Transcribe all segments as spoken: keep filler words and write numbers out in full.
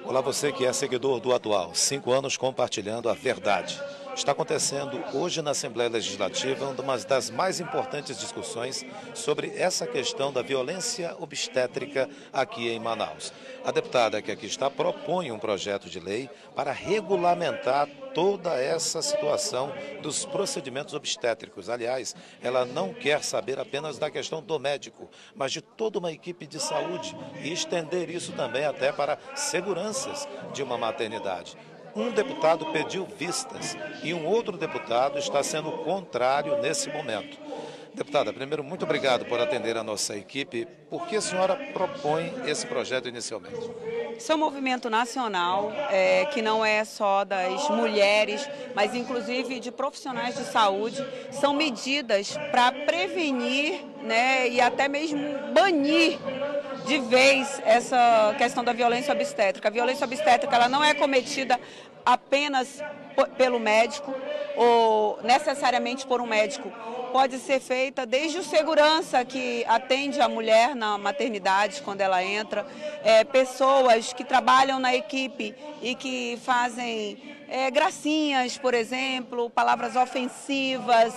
Olá, você que é seguidor do Atual, cinco anos compartilhando a verdade. Está acontecendo hoje na Assembleia Legislativa uma das mais importantes discussões sobre essa questão da violência obstétrica aqui em Manaus. A deputada que aqui está propõe um projeto de lei para regulamentar toda essa situação dos procedimentos obstétricos. Aliás, ela não quer saber apenas da questão do médico, mas de toda uma equipe de saúde e estender isso também até para seguranças de uma maternidade. Um deputado pediu vistas e um outro deputado está sendo contrário nesse momento. Deputada, primeiro, muito obrigado por atender a nossa equipe. Por que a senhora propõe esse projeto inicialmente? Isso é um movimento nacional, é, que não é só das mulheres, mas inclusive de profissionais de saúde. São medidas para prevenir, né, e até mesmo banir de vez essa questão da violência obstétrica. A violência obstétrica ela não é cometida apenas pelo médico ou necessariamente por um médico. Pode ser feita desde o segurança que atende a mulher na maternidade quando ela entra, é, pessoas que trabalham na equipe e que fazem é, gracinhas, por exemplo, palavras ofensivas,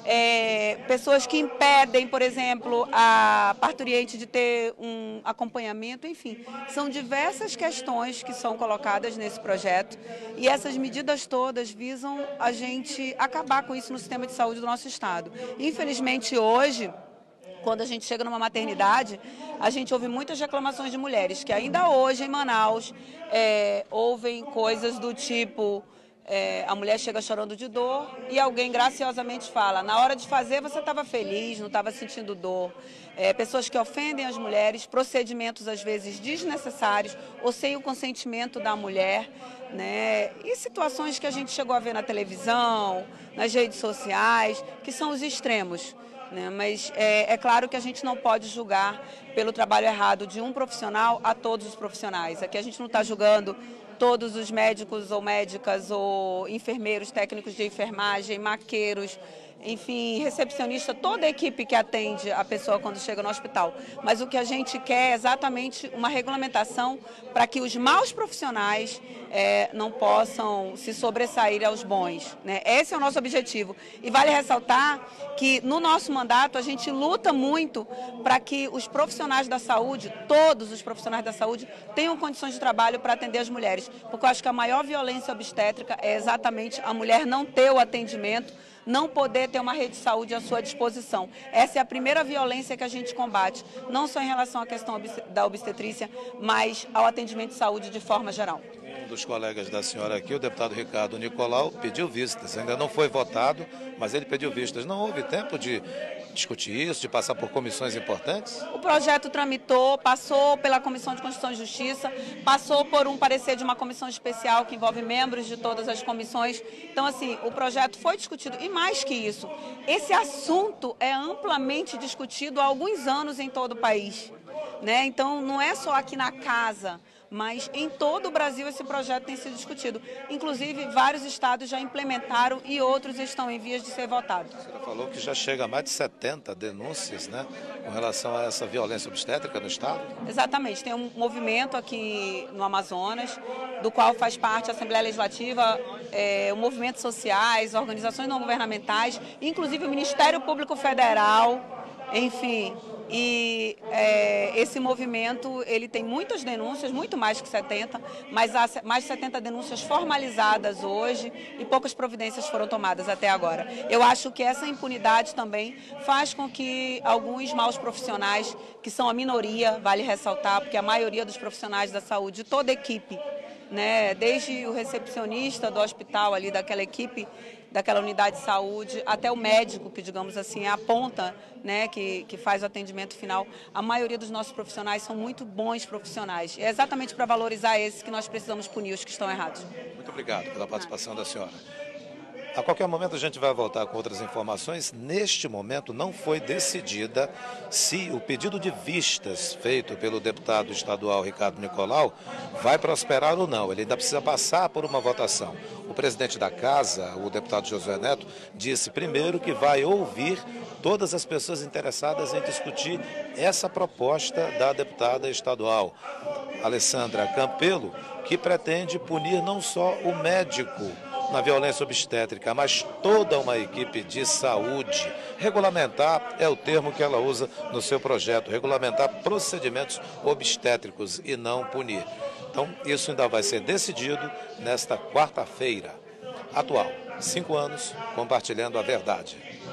é, pessoas que impedem, por exemplo, a parturiente de ter um acompanhamento, enfim, são diversas questões que são colocadas nesse projeto e essas medidas todas visam a gente acabar com isso no sistema de saúde do nosso estado. Infelizmente, hoje, quando a gente chega numa maternidade, a gente ouve muitas reclamações de mulheres que ainda hoje em Manaus é, ouvem coisas do tipo... É, a mulher chega chorando de dor e alguém graciosamente fala, na hora de fazer você estava feliz, não estava sentindo dor. É, pessoas que ofendem as mulheres, procedimentos às vezes desnecessários ou sem o consentimento da mulher, né? E situações que a gente chegou a ver na televisão, nas redes sociais, que são os extremos. Né? Mas é, é claro que a gente não pode julgar pelo trabalho errado de um profissional a todos os profissionais. Aqui a gente não está julgando todos os médicos ou médicas ou enfermeiros, técnicos de enfermagem, maqueiros, enfim, recepcionista, toda a equipe que atende a pessoa quando chega no hospital. Mas o que a gente quer é exatamente uma regulamentação para que os maus profissionais é, não possam se sobressair aos bons. Né? Esse é o nosso objetivo. E vale ressaltar que no nosso mandato a gente luta muito para que os profissionais da saúde, todos os profissionais da saúde, tenham condições de trabalho para atender as mulheres. Porque eu acho que a maior violência obstétrica é exatamente a mulher não ter o atendimento, não poder ter uma rede de saúde à sua disposição. Essa é a primeira violência que a gente combate, não só em relação à questão da obstetrícia, mas ao atendimento de saúde de forma geral. Um dos colegas da senhora aqui, o deputado Ricardo Nicolau, pediu vistas. Ainda não foi votado, mas ele pediu vistas. Não houve tempo de discutir isso, de passar por comissões importantes? O projeto tramitou, passou pela Comissão de Constituição e Justiça, passou por um parecer de uma comissão especial que envolve membros de todas as comissões. Então, assim, o projeto foi discutido. E mais que isso, esse assunto é amplamente discutido há alguns anos em todo o país. Né? Então, não é só aqui na casa, mas em todo o Brasil esse projeto tem sido discutido. Inclusive, vários estados já implementaram e outros estão em vias de ser votados. A senhora falou que já chega a mais de setenta denúncias, né, com relação a essa violência obstétrica no estado? Exatamente. Tem um movimento aqui no Amazonas, do qual faz parte a Assembleia Legislativa, é, movimentos sociais, organizações não governamentais, inclusive o Ministério Público Federal, enfim... E é, esse movimento ele tem muitas denúncias, muito mais que setenta, mas há mais de setenta denúncias formalizadas hoje e poucas providências foram tomadas até agora. Eu acho que essa impunidade também faz com que alguns maus profissionais, que são a minoria, vale ressaltar, porque a maioria dos profissionais da saúde, toda a equipe, né, desde o recepcionista do hospital ali, daquela equipe, daquela unidade de saúde, até o médico, que digamos assim é a ponta, né, que, que faz o atendimento final, a maioria dos nossos profissionais são muito bons profissionais. É exatamente para valorizar esses que nós precisamos punir os que estão errados. Muito obrigado pela participação da senhora. A qualquer momento a gente vai voltar com outras informações. Neste momento não foi decidida se o pedido de vistas feito pelo deputado estadual Ricardo Nicolau vai prosperar ou não. Ele ainda precisa passar por uma votação. O presidente da casa, o deputado Josué Neto, disse primeiro que vai ouvir todas as pessoas interessadas em discutir essa proposta da deputada estadual Alessandra Campelo, que pretende punir não só o médico na violência obstétrica, mas toda uma equipe de saúde. Regulamentar é o termo que ela usa no seu projeto, regulamentar procedimentos obstétricos e não punir. Então, isso ainda vai ser decidido nesta quarta-feira. Atual, cinco anos, compartilhando a verdade.